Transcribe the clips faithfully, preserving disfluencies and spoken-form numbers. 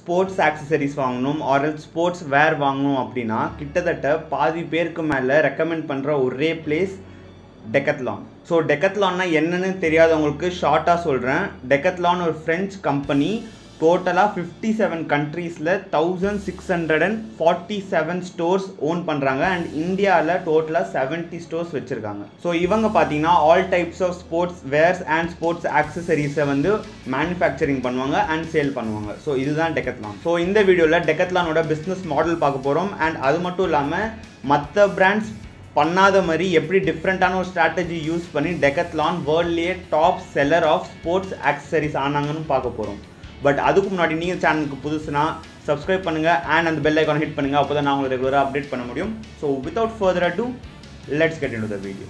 Sports accessories வாங்கணும் or sports wear வாங்கணும் அப்படின்னா கிட்டத்தட்ட பாதி பேருக்கு மேலே ரெக்கமெண்ட் பண்ணுற ஒரே பிளேஸ் டெக்கத்லான். ஸோ டெக்கத்லான்னா என்னன்னு தெரியாதவங்களுக்கு ஷார்ட்டாக சொல்கிறேன். டெக்கத்லான் ஒரு ஃப்ரெஞ்ச் கம்பெனி. டோட்டலாக ஃபிஃப்டி செவன் கண்ட்ரீஸில் thousand six hundred and forty seven stores own பண்ணுறாங்க. அண்ட் இந்தியாவில் டோட்டலாக செவன்ட்டி ஸ்டோர்ஸ் வச்சுருக்காங்க. ஸோ இவங்க பார்த்தீங்கன்னா all types of sports wears and sports ஆக்சசரிஸை வந்து மேனுஃபேக்சரிங் பண்ணுவாங்க அண்ட் சேல் பண்ணுவாங்க. ஸோ இதுதான் டெக்கத்லான். ஸோ இந்த வீடியோவில் டெக்கத்லானோட பிஸ்னஸ் மாடல் பார்க்க போகிறோம். அண்ட் அது மட்டும் இல்லாமல் மற்ற பிராண்ட்ஸ் பண்ணாத மாதிரி எப்படி டிஃப்ரெண்ட்டான ஒரு ஸ்ட்ராட்டஜி யூஸ் பண்ணி டெக்கத்லான் வேர்ல்ட்லேயே top seller of sports accessories ஆனாங்கன்னு பார்க்க போகிறோம். பட் அதுக்கு முன்னாடி நீங்கள் சேனலுக்கு புதுசுனா சப்ஸ்கிரைப் பண்ணுங்கள் அண்ட் அந்த பெல் ஐக்கான் ஹிட் பண்ணுங்கள். அப்போ தான் நான் உங்களுக்கு ரெகுலராக அப்டேட் பண்ண முடியும். So without further ado let's get into the video.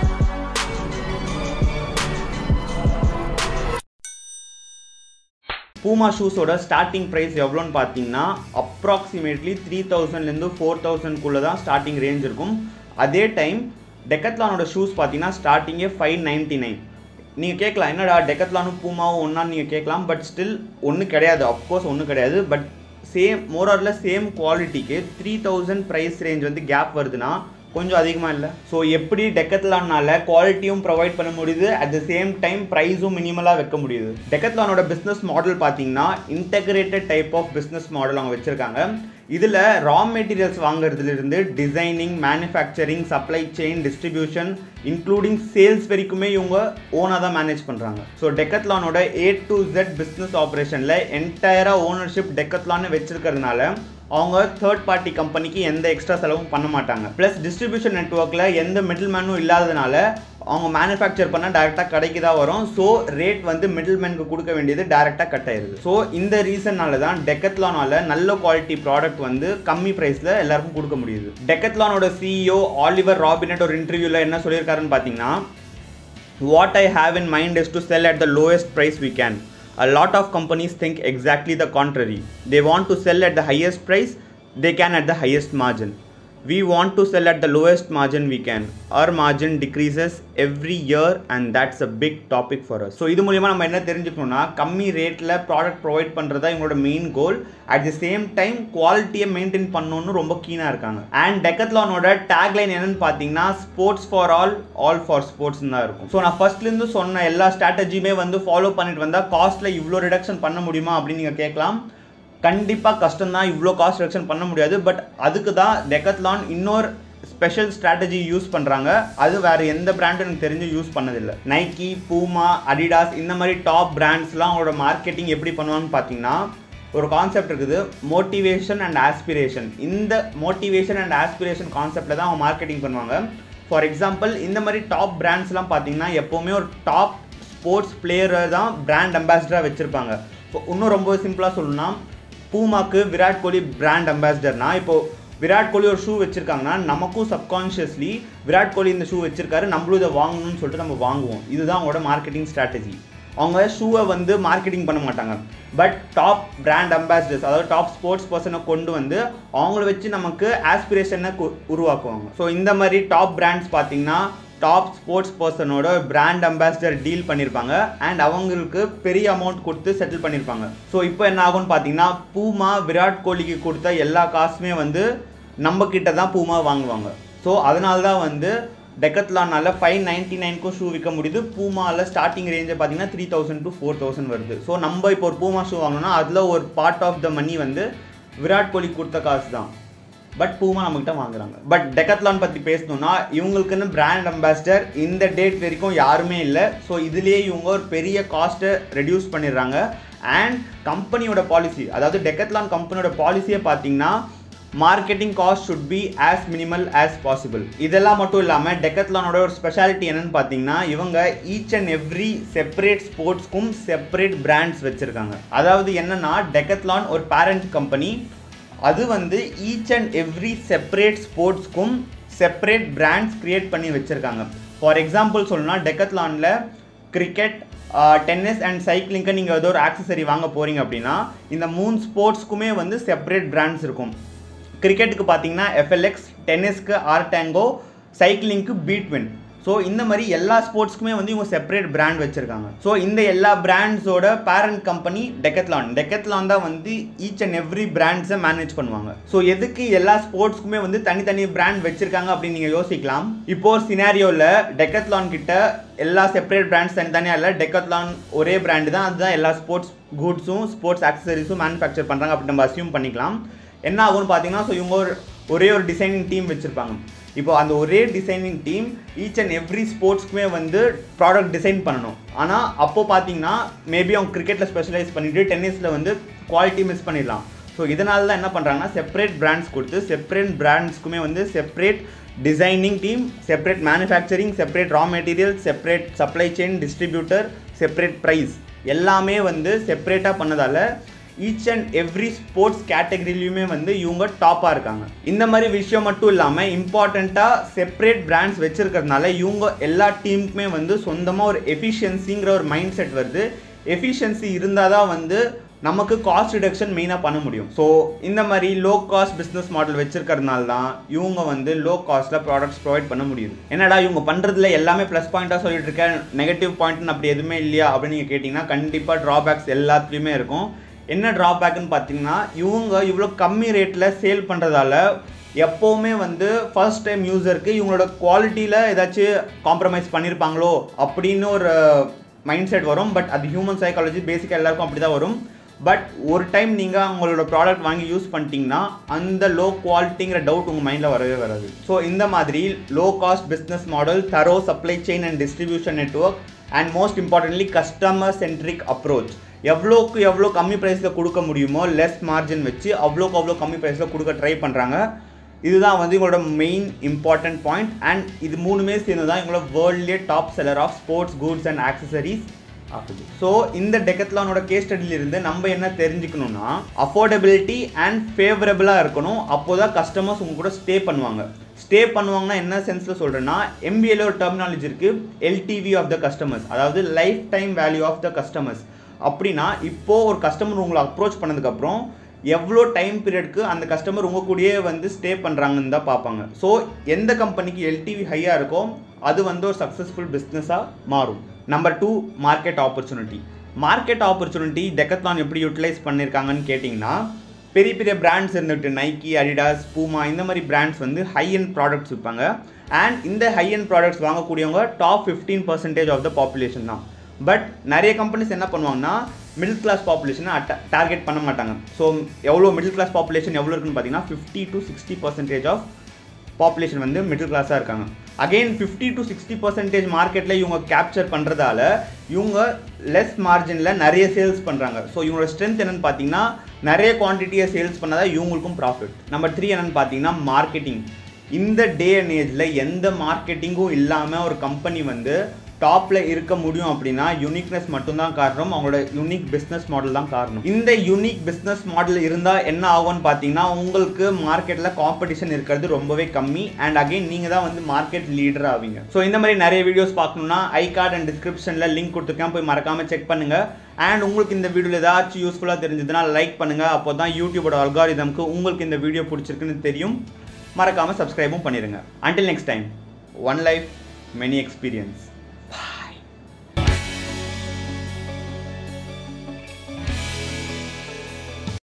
Puma ஷூஸோட ஸ்டார்டிங் ப்ரைஸ் எவ்வளோன்னு பார்த்தீங்கன்னா அப்ராக்சிமேட்லி த்ரீ தௌசண்ட்லேருந்து ஃபோர் தௌசண்ட்குள்ளே தான் ஸ்டார்டிங் ரேஞ்ச் இருக்கும். அதே டைம் டெக்கத்லானோட ஷூஸ் பார்த்தீங்கன்னா ஸ்டார்டிங்கே ஃபைவ் நைன்ட்டி நைன். நீங்கள் கேட்கலாம் என்னடா டெக்கத்லானும் பூமாவும் ஒன்றா நீங்கள் கேட்கலாம். பட் ஸ்டில் ஒன்றும் கிடையாது. அஃப்கோர்ஸ் ஒன்றும் கிடையாது. பட் சேம் மோராரில் சேம் குவாலிட்டிக்கு த்ரீ தௌசண்ட் ப்ரைஸ் ரேஞ்ச் வந்து கேப் வருதுன்னா கொஞ்சம் அதிகமாக இல்லை. ஸோ எப்படி டெக்கத்லானால குவாலிட்டியும் ப்ரொவைட் பண்ண முடியுது, அட் த சேம் டைம் ப்ரைஸும் மினிமலாக வைக்க முடியுது. டெக்கத்லானோட பிஸ்னஸ் மாடல் பார்த்தீங்கன்னா integrated type of business model அவங்க வச்சுருக்காங்க. இதில் ரா மெட்டீரியல்ஸ் வாங்குறதுலேருந்து designing, manufacturing, supply chain, distribution including sales வரைக்குமே இவங்க ஓனாக தான் மேனேஜ் பண்ணுறாங்க. ஸோ டெக்கத்லானோட ஏ டு ஜெட் பிஸ்னஸ் ஆப்ரேஷனில் என்டையராக ஓனர்ஷிப் டெக்கத்லான்னு வச்சிருக்கிறதுனால அவங்க தேர்ட் பார்ட்டி கம்பெனிக்கு எந்த எக்ஸ்ட்ரா செலவும் பண்ண மாட்டாங்க. ப்ளஸ் டிஸ்ட்ரிபியூஷன் நெட்வொர்க்கில் எந்த மிடில் மேனும் இல்லாததுனால அவங்க மேனுஃபேக்சர் பண்ணால் டேரெக்டாக கடைக்கு தான் வரும். ஸோ ரேட் வந்து மிடில் மேனுக்கு கொடுக்க வேண்டியது டேரெக்டாக கட் ஆயிருது. ஸோ இந்த ரீசன்னால தான் டெக்கத்லானால நல்ல குவாலிட்டி ப்ராடக்ட் வந்து கம்மி ப்ரைஸில் எல்லாருக்கும் கொடுக்க முடியுது. டெக்கத்லானோட சிஇஓ ஆலிவர் ராபினட் ஒரு இன்டர்வியூவில் என்ன சொல்லியிருக்காருன்னு பார்த்தீங்கன்னா, what I have in mind is to sell at the lowest price we can. A lot of companies think exactly the contrary. They want to sell at the highest price they can at the highest margin. We want to sell at the lowest margin we can. Our margin decreases every year and that's a big topic for us. So இது மூலமா நம்ம என்ன தெரிஞ்சுக்கணும்னா, கம்மி ரேட்டில் product provide பண்ணுறதா எங்களோட main goal. At the same time குவாலிட்டியை மெயின்டைன் பண்ணணும்னு ரொம்ப கீனாக இருக்காங்க. அண்ட் டெக்கத்லானோட டேக்லைன் என்னன்னு பார்த்தீங்கன்னா sports for all, all for sports தான் இருக்கும். ஸோ நான் ஃபர்ஸ்ட்லேருந்து சொன்ன எல்லா ஸ்ட்ராட்டஜியுமே வந்து ஃபாலோ பண்ணிட்டு வந்தால் காஸ்ட்டில் இவ்வளோ ரிடக்ஷன் பண்ண முடியுமா அப்படின்னு நீங்கள் கேட்கலாம். கண்டிப்பாக கஷ்டம் தான், இவ்வளோ காஸ்ட் ரிடக்ஷன் பண்ண முடியாது. பட் அதுக்கு தான் டெக்கத்லான் இன்னொரு ஸ்பெஷல் ஸ்ட்ராட்டஜி யூஸ் பண்ணுறாங்க. அது வேறு எந்த பிராண்டும் எனக்கு தெரிஞ்சு யூஸ் பண்ணதில்லை. நைக்கி, பூமா, அடிடாஸ் இந்த மாதிரி டாப் பிராண்ட்ஸ்லாம் அவங்களோட மார்க்கெட்டிங் எப்படி பண்ணுவாங்கன்னு பார்த்தீங்கன்னா ஒரு கான்செப்ட் இருக்குது, மோட்டிவேஷன் அண்ட் ஆஸ்பிரேஷன். இந்த மோட்டிவேஷன் அண்ட் ஆஸ்பிரேஷன் கான்செப்டில் தான் அவங்க மார்க்கெட்டிங் பண்ணுவாங்க. ஃபார் எக்ஸாம்பிள் இந்த மாதிரி டாப் பிராண்ட்ஸ்லாம் பார்த்தீங்கன்னா எப்போவுமே ஒரு டாப் ஸ்போர்ட்ஸ் பிளேயரை தான் பிராண்ட் அம்பாசிடராக வச்சுருப்பாங்க. இன்னும் ரொம்ப சிம்பிளாக சொல்லணும்னா, பூமாக்கு விராட் கோலி பிராண்ட் அம்பாசிடர்னா இப்போது விராட் கோலி ஒரு ஷூ வச்சுருக்காங்கன்னா நமக்கும் சப்கான்ஷியஸ்லி விராட் கோலி இந்த ஷூ வச்சுருக்காரு, நம்மளும் இதை வாங்கணும்னு சொல்லிட்டு நம்ம வாங்குவோம். இதுதான் அவங்களோட மார்க்கெட்டிங் ஸ்ட்ராட்டஜி. அவங்க ஷூவை வந்து மார்க்கெட்டிங் பண்ண மாட்டாங்க. பட் டாப் பிராண்ட் அம்பாசிடர்ஸ், அதாவது டாப் ஸ்போர்ட்ஸ் பர்சனை கொண்டு வந்து அவங்கள வச்சு நமக்கு ஆஸ்பிரேஷனை உருவாக்குவாங்க. ஸோ இந்த மாதிரி டாப் பிராண்ட்ஸ் பார்த்தீங்கன்னா டாப் ஸ்போர்ட்ஸ் பர்சனோட பிராண்ட் அம்பாசிடர் டீல் பண்ணியிருப்பாங்க அண்ட் அவங்களுக்கு பெரிய அமௌண்ட் கொடுத்து செட்டில் பண்ணியிருப்பாங்க. ஸோ இப்போ என்ன ஆகும்னு பார்த்தீங்கன்னா பூமா விராட் கோலிக்கு கொடுத்த எல்லா காசுமே வந்து நம்ம கிட்ட தான் பூமா வாங்குவாங்க. ஸோ அதனால தான் வந்து டெக்கத்லானால ஃபைவ் நைன்ட்டி நைனுக்கும் ஷூ விற்க முடியுது. பூமாவில் ஸ்டார்டிங் ரேஞ்சை பார்த்தீங்கன்னா three thousand to four thousand வருது. ஸோ நம்ம இப்போ ஒரு பூமா ஷூ வாங்கணும்னா அதில் ஒரு பார்ட் ஆஃப் த மணி வந்து விராட் கோலிக்கு கொடுத்த காசு தான். பட் பூமா நம்மகிட்ட வாங்குறாங்க. பட் டெக்கத்லான் பற்றி பேசணும்னா இவங்களுக்குன்னு பிராண்ட் அம்பாசிடர் இந்த டேட் வரைக்கும் யாருமே இல்லை. ஸோ இதுலேயே இவங்க ஒரு பெரிய காஸ்ட்டை ரெடியூஸ் பண்ணிடுறாங்க. அண்ட் கம்பெனியோட பாலிசி, அதாவது டெக்கத்லான் கம்பெனியோட பாலிசியை பார்த்தீங்கன்னா marketing cost should be as minimal as possible. இதெல்லாம் மட்டும் இல்லாமல் டெக்கத்லானோட ஒரு ஸ்பெஷாலிட்டி என்னன்னு பார்த்தீங்கன்னா இவங்க ஈச் அண்ட் எவ்ரி செப்பரேட் ஸ்போர்ட்ஸ்க்கும் செப்பரேட் பிராண்ட்ஸ் வச்சுருக்காங்க. அதாவது என்னன்னா டெக்கத்லான் ஒரு பேரண்ட் கம்பெனி, அது வந்து ஈச் அண்ட் எவ்ரி செப்பரேட் ஸ்போர்ட்ஸ்க்கும் செப்பரேட் பிராண்ட்ஸ் க்ரியேட் பண்ணி வச்சுருக்காங்க. ஃபார் எக்ஸாம்பிள் சொல்லணும்னா டெக்கத்லானில் கிரிக்கெட், டென்னிஸ் அண்ட் சைக்கிளிங்க்கு நீங்கள் ஏதோ ஒரு ஆக்சசரி வாங்க போகிறீங்க அப்படின்னா இந்த மூணு ஸ்போர்ட்ஸ்க்குமே வந்து செப்பரேட் பிராண்ட்ஸ் இருக்கும். கிரிக்கெட்டுக்கு பார்த்தீங்கன்னா எஃப்எல்எக்ஸ், டென்னிஸ்க்கு ஆர்டாங்கோ, சைக்கிளிங்க்கு பீட்வின். ஸோ இந்த மாதிரி எல்லா ஸ்போர்ட்ஸ்க்குமே வந்து இவங்க செப்பரேட் பிராண்ட் வச்சிருக்காங்க. ஸோ இந்த எல்லா பிராண்ட்ஸோட பேரண்ட் கம்பெனி டெக்கத்லான். டெக்கத்லான் தான் வந்து ஈச் அண்ட் எவ்ரி பிராண்ட்ஸை மேனேஜ் பண்ணுவாங்க. ஸோ எதுக்கு எல்லா ஸ்போர்ட்ஸ்க்குமே வந்து தனித்தனி பிராண்ட் வச்சிருக்காங்க அப்படின்னு நீங்கள் யோசிக்கலாம். இப்போ ஒரு சினாரியோவில் டெக்கத்லான் கிட்ட எல்லா செப்பரேட் பிராண்ட்ஸ் தனித்தனியாக இல்லை, டெக்கத்லான் ஒரே பிராண்டு தான், அதுதான் எல்லா ஸ்போர்ட்ஸ் கூட்ஸும் ஸ்போர்ட்ஸ் ஆக்சசரிஸும் மேனுஃபேக்சர் பண்ணுறாங்க அப்படின்னு நம்ம அசியூம் பண்ணிக்கலாம். என்ன ஆகும்னு பார்த்தீங்கன்னா, ஸோ இவங்க ஒரு ஒரே ஒரு டிசைனிங் டீம் வச்சுருப்பாங்க. இப்போ அந்த ஒரே designing team each and every ஸ்போர்ட்ஸ்க்குமே வந்து ப்ராடக்ட் டிசைன் பண்ணணும். ஆனால் அப்போது பார்த்தீங்கன்னா மேபி அவங்க கிரிக்கெட்டில் ஸ்பெஷலைஸ் பண்ணிவிட்டு டென்னிஸில் வந்து குவாலிட்டி மிஸ் பண்ணிடலாம். ஸோ இதனால தான் என்ன பண்ணுறாங்கன்னா செப்பரேட் பிராண்ட்ஸ் கொடுத்து செப்பரேட் பிராண்ட்ஸ்க்குமே வந்து separate designing team, separate manufacturing, separate raw material, separate supply chain, distributor, separate price எல்லாமே வந்து செப்பரேட்டாக பண்ணதால் ஈச் அண்ட் எவ்ரி ஸ்போர்ட்ஸ் கேட்டகரியிலையுமே வந்து இவங்க டாப்பாக இருக்காங்க. இந்த மாதிரி விஷயம் மட்டும் இல்லாமல் இம்பார்ட்டண்ட்டாக செப்பரேட் பிராண்ட்ஸ் வச்சுருக்கிறதுனால இவங்க எல்லா டீமுக்குமே வந்து சொந்தமாக ஒரு எஃபிஷியன்சிங்கிற ஒரு மைண்ட் செட் வருது. எஃபிஷியன்சி இருந்தால் தான் வந்து நமக்கு காஸ்ட் ரிடக்ஷன் மெயினாக பண்ண முடியும். ஸோ இந்த மாதிரி லோ காஸ்ட் பிஸ்னஸ் மாடல் வச்சுருக்கிறதுனால தான் இவங்க வந்து லோ காஸ்ட்டில் ப்ராடக்ட்ஸ் ப்ரொவைட் பண்ண முடியுது. என்னடா இவங்க பண்ணுறதுல எல்லாமே ப்ளஸ் பாயிண்ட்டாக சொல்லிட்டு இருக்கேன், நெகட்டிவ் பாயிண்ட்னு அப்படி எதுவுமே இல்லையா அப்படின்னு நீங்கள் கேட்டிங்கன்னா கண்டிப்பாக ட்ராபேக்ஸ் எல்லாத்துலேயுமே இருக்கும். என்ன ட்ராபேக்குன்னு பார்த்தீங்கன்னா, இவங்க இவ்வளோ கம்மி ரேட்டில் சேல் பண்ணுறதால எப்போவுமே வந்து ஃபர்ஸ்ட் டைம் யூஸருக்கு இவங்களோட குவாலிட்டியில் ஏதாச்சும் காம்ப்ரமைஸ் பண்ணியிருப்பாங்களோ அப்படின்னு ஒரு மைண்ட் செட் வரும். பட் அது ஹியூமன் சைக்காலஜி, பேசிக்காக எல்லாருக்கும் அப்படி தான் வரும். பட் ஒரு டைம் நீங்கள் அவங்களோட ப்ராடக்ட் வாங்கி யூஸ் பண்ணிட்டீங்கன்னா அந்த லோ குவாலிட்டிங்கிற டவுட் உங்கள் மைண்டில் வரவே வராது. ஸோ இந்த மாதிரி low cost business model, through supply chain and distribution network and most importantly customer centric approach. எவ்வளோக்கு எவ்வளோ கம்மி ப்ரைஸில் கொடுக்க முடியுமோ லெஸ் மார்ஜின் வச்சு அவ்வளோக்கு அவ்வளோ கம்மி ப்ரைஸில் கொடுக்க ட்ரை பண்ணுறாங்க. இதுதான் வந்து இவங்களோட மெயின் இம்பார்ட்டன்ட் பாயிண்ட். அண்ட் இது மூணுமே சேர்ந்து தான் இவங்களோட வேர்ல்ட்லேயே top seller of sports goods and accessories ஆகுது. ஸோ இந்த டெக்கத்லானோட கேஸ் ஸ்டடியிலிருந்து நம்ம என்ன தெரிஞ்சுக்கணும்னா, அஃபோர்டபிலிட்டி அண்ட் ஃபேவரபிளாக இருக்கணும். அப்போ தான் கஸ்டமர்ஸ் உங்க கூட ஸ்டே பண்ணுவாங்க. ஸ்டே பண்ணுவாங்கன்னா என்ன சென்ஸில் சொல்கிறேன்னா, எம்பிஏல ஒரு டெர்மினாலஜி இருக்குது, எல்டிவி ஆஃப் த கஸ்டமர்ஸ், அதாவது life time value of the customers. அப்படின்னா இப்போது ஒரு கஸ்டமர் உங்களை அப்ரோச் பண்ணதுக்கப்புறம் எவ்வளோ டைம் பீரியட்க்கு அந்த கஸ்டமர் உங்கள் கூடயே வந்து ஸ்டே பண்ணுறாங்கன்னு தான் பார்ப்பாங்க. ஸோ எந்த கம்பெனிக்கு எல்டிவி ஹையாக இருக்கோ அது வந்து ஒரு சக்ஸஸ்ஃபுல் பிஸ்னஸாக மாறும். Number two, market opportunity. Market opportunity Decathlon எப்படி யூட்டிலைஸ் பண்ணியிருக்காங்கன்னு கேட்டிங்கன்னா, பெரிய பெரிய பிராண்ட்ஸ் இருந்துட்டு நைக்கி, அடிடாஸ், பூமா இந்த மாதிரி பிராண்ட்ஸ் வந்து ஹை அண்ட் ப்ராடக்ட்ஸ் விற்பாங்க. அண்ட் இந்த ஹை அண்ட் ப்ராடக்ட்ஸ் வாங்கக்கூடியவங்க top fifteen percentage of the population தான். பட் நிறைய கம்பெனிஸ் என்ன பண்ணுவாங்கன்னா மிடில் கிளாஸ் பாப்புலேஷனை அட்ட டார்கெட் பண்ண மாட்டாங்க. ஸோ எவ்வளோ மிடில் கிளாஸ் பாப்புலேஷன் எவ்வளோ இருக்குன்னு பார்த்தீங்கன்னா fifty to sixty percentage of population வந்து மிடில் கிளாஸாக இருக்காங்க. Again fifty to sixty percentage மார்க்கெட்டில் இவங்க கேப்சர் பண்ணுறதால இவங்க லெஸ் மார்ஜினில் நிறைய சேல்ஸ் பண்ணுறாங்க. ஸோ இவங்களோட ஸ்ட்ரென்த் என்னென்னு பார்த்தீங்கன்னா, நிறைய குவான்டிட்டியை சேல்ஸ் பண்ணாதான் இவங்களுக்கும் ப்ராஃபிட். நம்பர் த்ரீ என்னென்னு பார்த்தீங்கன்னா மார்க்கெட்டிங். இந்த டே அண்ட் ஏஜில் எந்த மார்க்கெட்டிங்கும் இல்லாமல் ஒரு கம்பெனி வந்து டாப்பில் இருக்க முடியும் அப்படின்னா யூனிக்னஸ் மட்டும்தான் காரணம், அவங்களோட யூனிக் பிஸ்னஸ் மாடல் தான் காரணம். இந்த யூனிக் பிஸ்னஸ் மாடல் இருந்தால் என்ன ஆகும்னு பார்த்தீங்கன்னா, உங்களுக்கு மார்க்கெட்டில் காம்படிஷன் இருக்கிறது ரொம்பவே கம்மி. அண்ட் அகெயின் நீங்கள் தான் வந்து மார்க்கெட் லீடர் ஆவீங்க. ஸோ இந்த மாதிரி நிறைய வீடியோஸ் பார்க்கணுன்னா ஐ கார்டு அண்ட் டிஸ்கிரிப்ஷனில் லிங்க் கொடுத்துருக்கேன், போய் மறக்காமல் செக் பண்ணுங்கள். அண்ட் உங்களுக்கு இந்த வீடியோவில் ஏதாச்சும் யூஸ்ஃபுல்லாக தெரிஞ்சதுன்னா லைக் பண்ணுங்கள். அப்போ தான் யூடியூபோட அல்காரிதம்க்கு உங்களுக்கு இந்த வீடியோ பிடிச்சிருக்குன்னு தெரியும். மறக்காமல் சப்ஸ்கிரைபும் பண்ணிடுங்க. Until next time, one life many experience.